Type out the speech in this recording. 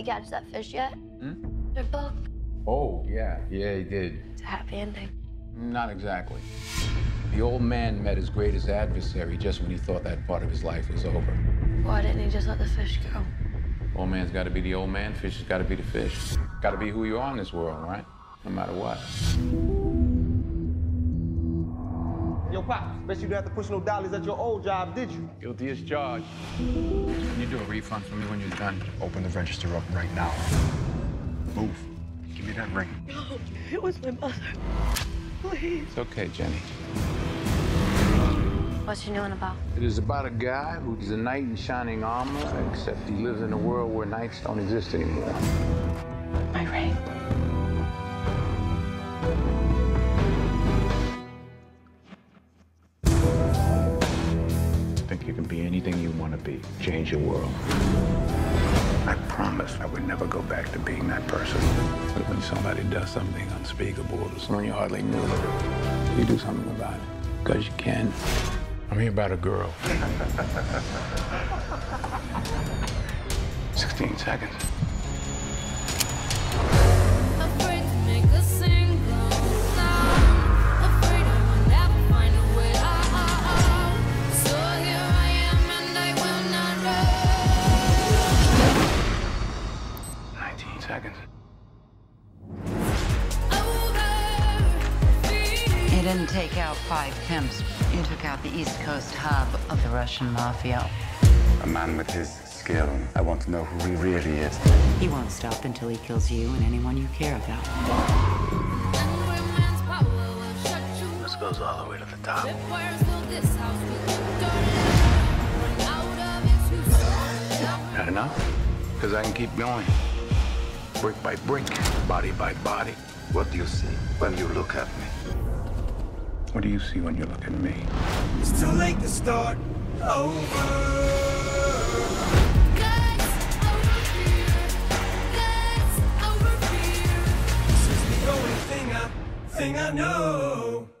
catch that fish yet? Their book. Oh, yeah. Yeah, he did. It's a happy ending. Not exactly. The old man met his greatest adversary just when he thought that part of his life was over. Why didn't he just let the fish go? Old man's got to be the old man, fish has got to be the fish. Got to be who you are in this world, right? No matter what. Yo, Pops, bet you didn't have to push no dollies at your old job, did you? Guilty as charged. Can you do a refund for me when you're done? Open the register up right now. Move. Give me that ring. No, it was my mother. Please. It's okay, Jenny. What's she knowing about? It is about a guy who's a knight in shining armor, except he lives in a world where knights don't exist anymore. My ring. Think you can be anything you want to be. Change your world. I promise I would never go back to being that person. But when somebody does something unspeakable to someone you hardly knew, you do something about it. Because you can. I'm here about a girl. 16 seconds. Afraid to make a single sound. Afraid I will never find a way out. So here I am and I will not run. 19 seconds. You didn't take out 5 pimps. You took out the East Coast hub of the Russian mafia. A man with his skill. I want to know who he really is. He won't stop until he kills you and anyone you care about. This goes all the way to the top. Not enough? Because I can keep going. Brick by brick, body by body. What do you see when you look at me? What do you see when you look at me? It's too late to start over. This is the only thing I know.